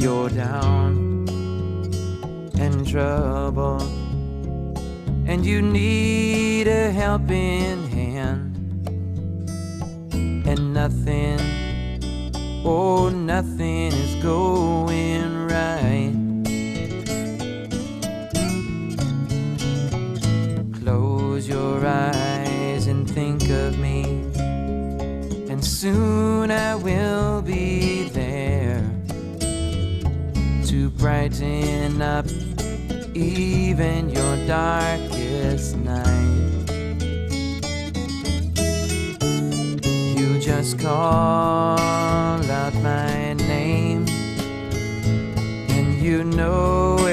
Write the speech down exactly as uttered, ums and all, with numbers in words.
you're down and troubled, and you need a helping hand, and nothing, oh nothing is going right. Close your eyes and think of me, and soon I will be there to brighten up even your darkest night. You just call out my name, and you know